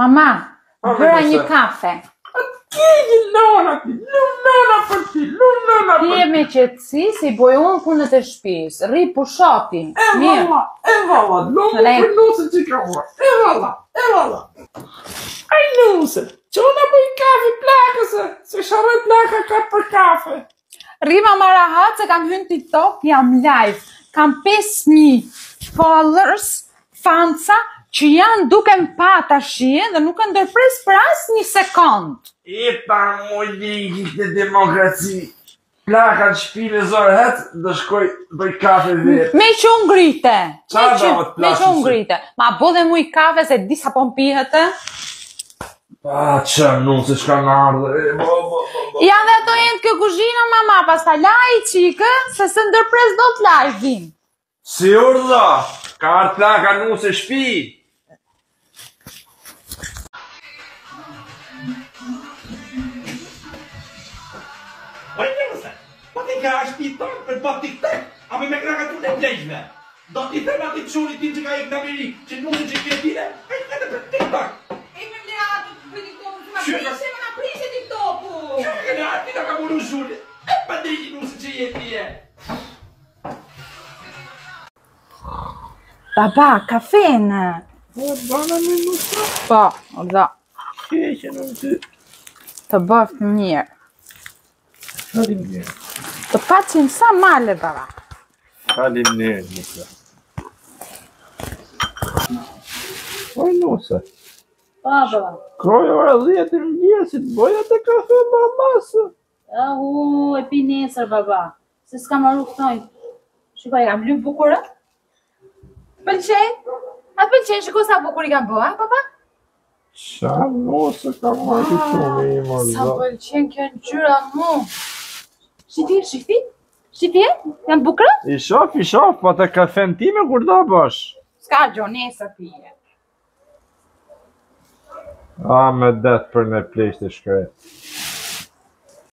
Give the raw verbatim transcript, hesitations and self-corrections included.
Mama, bëra një kafe. Ti lona ti, lona për ti, lona për ti. Ti e me qetësi si boj unë punët e shtëpisë. Rri pushati. E valla, e valla, lona për nusën që ka ua. E valla, e valla. Aj nusën, që unë bëj kafe plakëse, se sharoj plaka ka për kafe. Rri mama rahat se kam hyn TikTok, jam live. Kam pesë mijë followers, fanca, që janë duke më pa tashie dhe nuk e ndërpres për asë një sekund. E pa moj ligjit e demokraci. Plaka të shpile zorë hetë dhe shkoj bëj kafe vetë. Me që unë grite. Qa da më të Me që unë grite. Ma bo dhe mu i kafe se disa po më pihet e. Pa që nuk se shka në ardhe. Ja dhe ato jenë të kjo kuzhina mama, pas ta laj qikë, se se ndërpres do të laj vim. Si urdha, ka ardhë plaka nuk se shpi. Oj, njërëse, po ti ka është i tonë për po TikTok, a me me kraka të në plejshme. Do t'i them ati quri tim që ka ik në Amerikë, që nuk në që kje tine, e të edhe për TikTok. E me mle atë për TikTok, që ma prishe, ma na prishe TikToku. Që e në ati në ka munu shuri, e pa dhe i nusë që jetë tje. Baba, kafenë. Po, bana me nusë. Po, o da. Keqe në ty. Të bëftë mirë. Falim nërë. Të pacin sa male, baba. Falim nërë, nusë. Oj, nusë. Baba. Koj ora dhjetë i mjesit, boja të kafe ma masë. Ahu, e pi nesër, baba. Se s'ka marru këtoj. Shikoj, kam lyp bukurë? Pëlqen? A të pëlqen, shiko sa bukur i kam bëha, baba? Qa nusë ka marrë të shumë i më Sa zë. pëlqen kjo në gjyra mu. Shqifi, shqifi? Shqifi? Janë bukra? I shof, i shof, po të kafen time kur da bësh. S'ka gjo, nesër pije. A, me detë për në plejsh të shkret.